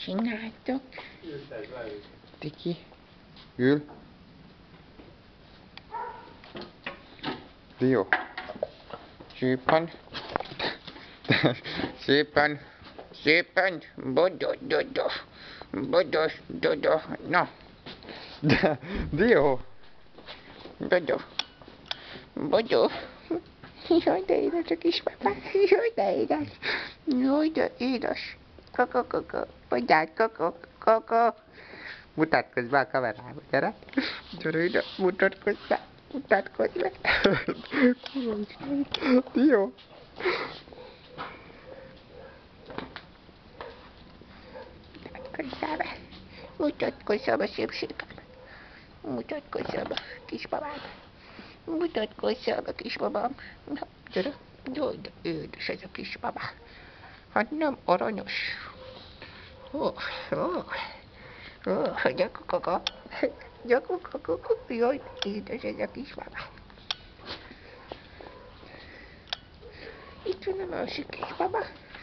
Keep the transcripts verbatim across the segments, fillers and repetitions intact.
csináltok? Tiki, ül. Dió. Szépen. Szépen. Szépen. Bodo, dodo. Bodos, dodo. Na. Dió. Bodo. Bodo. Jaj, de édes a kispapá. Jaj, de édes. Jaj, de édes. Kaka, kaka. Mondjál, kaka, kaka. Mutatkozz be a kamerába, gyere. Gyere ide, mutatkozz be. Mutatkozz be. Dió. Mutatkozzál be. Mutatkozzál be, szépségem. Mutatkozzál be, kisbabám. Mutatkozzál be, kisbabám. Na, gyere. Jaj, de édes ez a kisbaba. Hát nem aranyos. Ó, ó. Ó, gyakukaka. Gyakukaka. Jaj, édes ez a kisbaba. Itt van a másik kisbaba.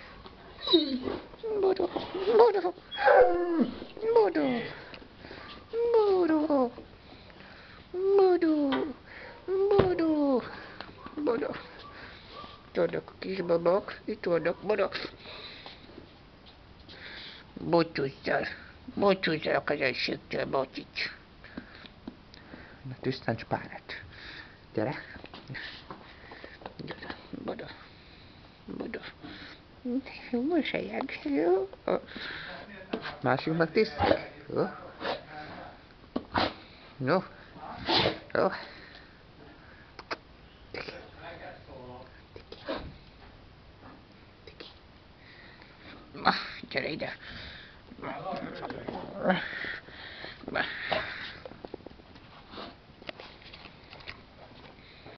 Bodo, bodo. Bodo. Bodo. Bodo. Bodo. Bodo. Itt vannak a kisbabák. Itt vannak, bodo. Búcsúzzal. Búcsúzzal a közönségtől, búcsúcs. Na, tisztánts párat. Gyere. Gyere, bodo. Bodo. Mosolyog. Jó. Másik meg tisztán. Jó. Jó. Jó. Gyere ide.